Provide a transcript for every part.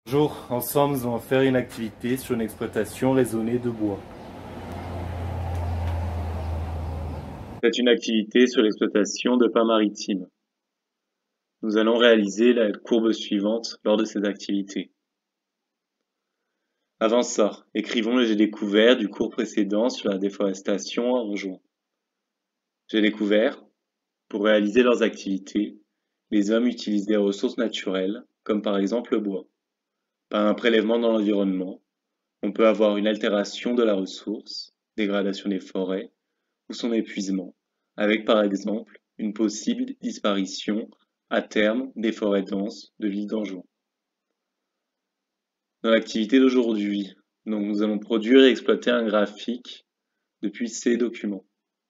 Bonjour, ensemble nous allons faire une activité sur une exploitation raisonnée de bois. C'est une activité sur l'exploitation de pins maritimes. Nous allons réaliser la courbe suivante lors de cette activité. Avant ça, écrivons le j'ai découvert du cours précédent sur la déforestation en juin. J'ai découvert, pour réaliser leurs activités, les hommes utilisent des ressources naturelles, comme par exemple le bois. Par un prélèvement dans l'environnement, on peut avoir une altération de la ressource, dégradation des forêts, ou son épuisement, avec par exemple une possible disparition à terme des forêts denses de l'île d'Anjou. Dans l'activité d'aujourd'hui, nous allons produire et exploiter un graphique depuis ces documents.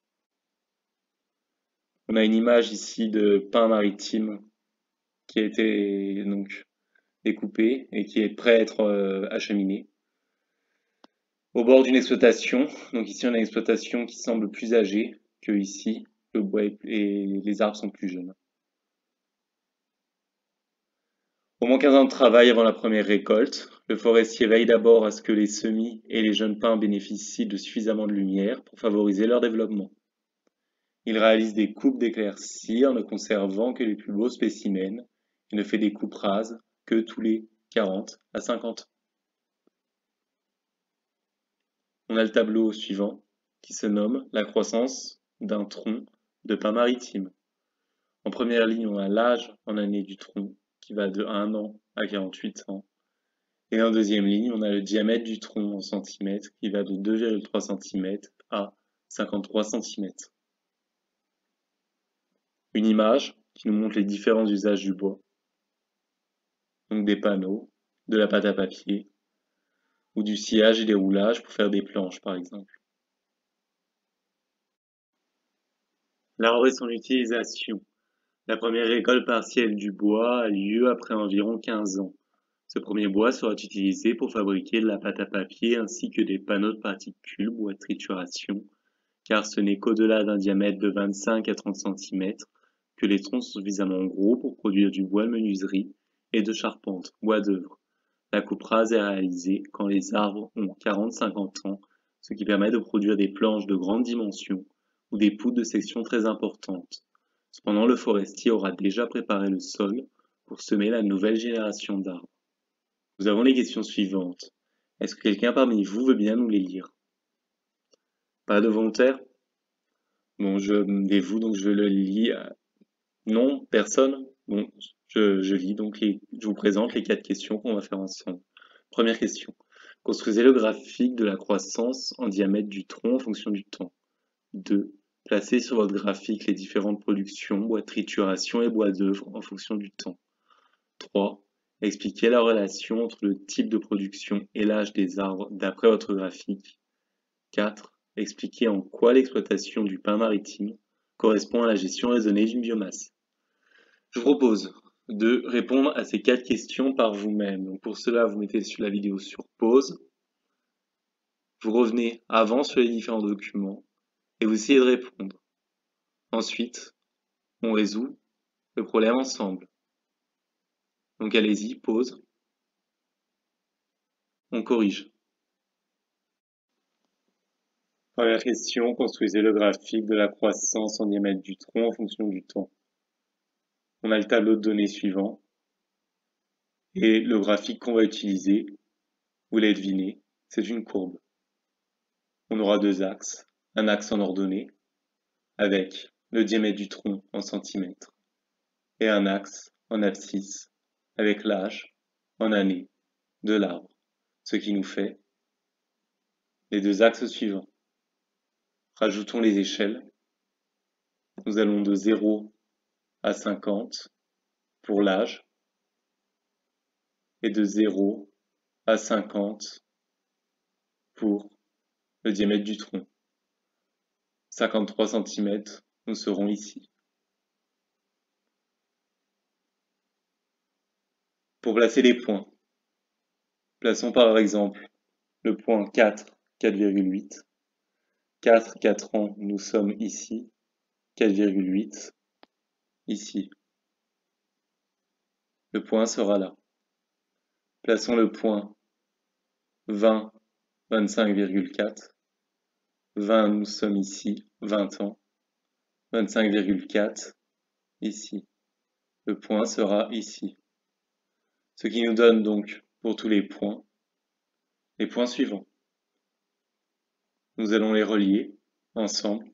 On a une image ici de pin maritime qui a été découpé et qui est prêt à être acheminé. Au bord d'une exploitation, donc ici on a une exploitation qui semble plus âgée que ici, le bois et les arbres sont plus jeunes. Au moins 15 ans de travail avant la première récolte, le forestier veille d'abord à ce que les semis et les jeunes pins bénéficient de suffisamment de lumière pour favoriser leur développement. Il réalise des coupes d'éclaircies en ne conservant que les plus beaux spécimens et ne fait des coupes rases que tous les 40 à 50 ans. On a le tableau suivant qui se nomme la croissance d'un tronc de pin maritime. En première ligne, on a l'âge en années du tronc qui va de 1 an à 48 ans. Et en deuxième ligne, on a le diamètre du tronc en centimètres qui va de 2,3 cm à 53 cm. Une image qui nous montre les différents usages du bois. Donc des panneaux, de la pâte à papier, ou du sciage et des roulages pour faire des planches par exemple. L'arbre et son utilisation. La première récolte partielle du bois a lieu après environ 15 ans. Ce premier bois sera utilisé pour fabriquer de la pâte à papier ainsi que des panneaux de particules, bois de trituration, car ce n'est qu'au-delà d'un diamètre de 25 à 30 cm que les troncs sont suffisamment gros pour produire du bois de menuiserie et de charpente, bois d'œuvre. La coupe rase est réalisée quand les arbres ont 40-50 ans, ce qui permet de produire des planches de grande dimension ou des poutres de section très importantes. Cependant, le forestier aura déjà préparé le sol pour semer la nouvelle génération d'arbres. Nous avons les questions suivantes. Est-ce que quelqu'un parmi vous veut bien nous les lire? Pas de volontaire? Bon, je me dévoue, donc je le lis. Non, personne? Bon, je lis, donc je vous présente les 4 questions qu'on va faire ensemble. Première question. Construisez le graphique de la croissance en diamètre du tronc en fonction du temps. 2. Placez sur votre graphique les différentes productions, bois de trituration et bois d'œuvre en fonction du temps. 3. Expliquez la relation entre le type de production et l'âge des arbres d'après votre graphique. 4. Expliquez en quoi l'exploitation du pin maritime correspond à la gestion raisonnée d'une biomasse. Je vous propose de répondre à ces 4 questions par vous-même. Donc pour cela, vous mettez la vidéo sur pause, vous revenez avant sur les différents documents et vous essayez de répondre. Ensuite, on résout le problème ensemble. Donc allez-y, pause, on corrige. Première question, construisez le graphique de la croissance en diamètre du tronc en fonction du temps. On a le tableau de données suivant et le graphique qu'on va utiliser, vous l'avez deviné, c'est une courbe. On aura 2 axes, un axe en ordonnée avec le diamètre du tronc en centimètres et un axe en abscisse avec l'âge en années de l'arbre, ce qui nous fait les 2 axes suivants. Rajoutons les échelles. Nous allons de 0 à 50 pour l'âge et de 0 à 50 pour le diamètre du tronc. 53 cm, nous serons ici. Pour placer les points, plaçons par exemple le point 4, 4,8. 4, 4 ans, nous sommes ici. 4,8, ici. Le point sera là. Plaçons le point 20, 25,4. 20, nous sommes ici, 20 ans. 25,4, ici. Le point sera ici. Ce qui nous donne donc, pour tous les points suivants. Nous allons les relier ensemble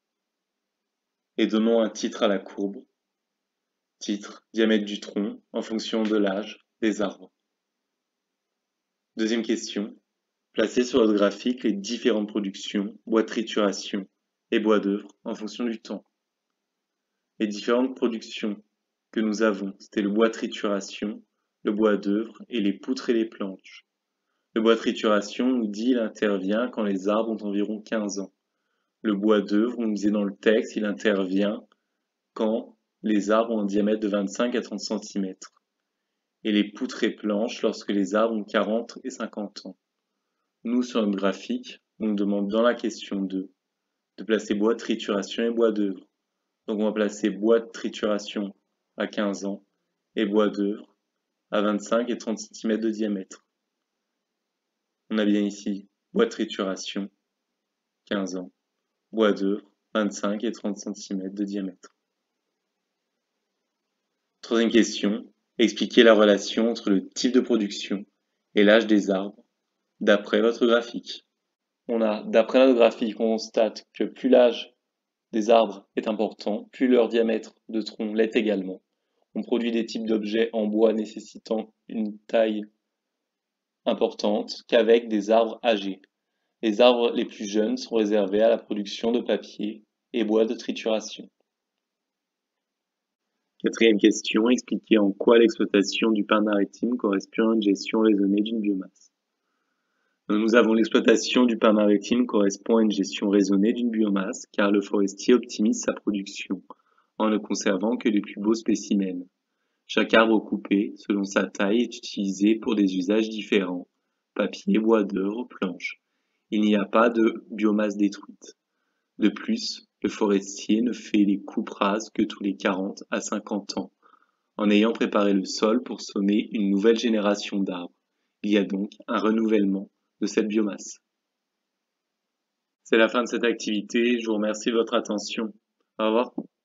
et donnons un titre à la courbe. Titre, diamètre du tronc en fonction de l'âge des arbres. Deuxième question. Placez sur votre graphique les différentes productions, bois de trituration et bois d'œuvre en fonction du temps. Les différentes productions que nous avons, c'était le bois de trituration, le bois d'œuvre et les poutres et les planches. Le bois de trituration nous dit il intervient quand les arbres ont environ 15 ans. Le bois d'œuvre, on disait dans le texte, il intervient quand les arbres ont un diamètre de 25 à 30 cm. Et les poutres et planches lorsque les arbres ont 40 et 50 ans. Nous, sur notre graphique, on nous demande dans la question 2 de placer bois de trituration et bois d'œuvre. Donc on va placer bois de trituration à 15 ans et bois d'œuvre à 25 et 30 cm de diamètre. On a bien ici bois de trituration, 15 ans, bois d'œuvre, 25 et 30 cm de diamètre. Troisième question, expliquez la relation entre le type de production et l'âge des arbres d'après votre graphique. D'après notre graphique, on constate que plus l'âge des arbres est important, plus leur diamètre de tronc l'est également. On produit des types d'objets en bois nécessitant une taille importante qu'avec des arbres âgés. Les arbres les plus jeunes sont réservés à la production de papier et bois de trituration. Quatrième question, expliquez en quoi l'exploitation du pain maritime correspond à une gestion raisonnée d'une biomasse. Nous avons l'exploitation du pain maritime correspond à une gestion raisonnée d'une biomasse car le forestier optimise sa production en ne conservant que les plus beaux spécimens. Chaque arbre coupé, selon sa taille, est utilisé pour des usages différents, papier, bois d'œuvre, planches. Il n'y a pas de biomasse détruite. De plus, le forestier ne fait les coupes rases que tous les 40 à 50 ans, en ayant préparé le sol pour semer une nouvelle génération d'arbres. Il y a donc un renouvellement de cette biomasse. C'est la fin de cette activité, je vous remercie de votre attention. Au revoir.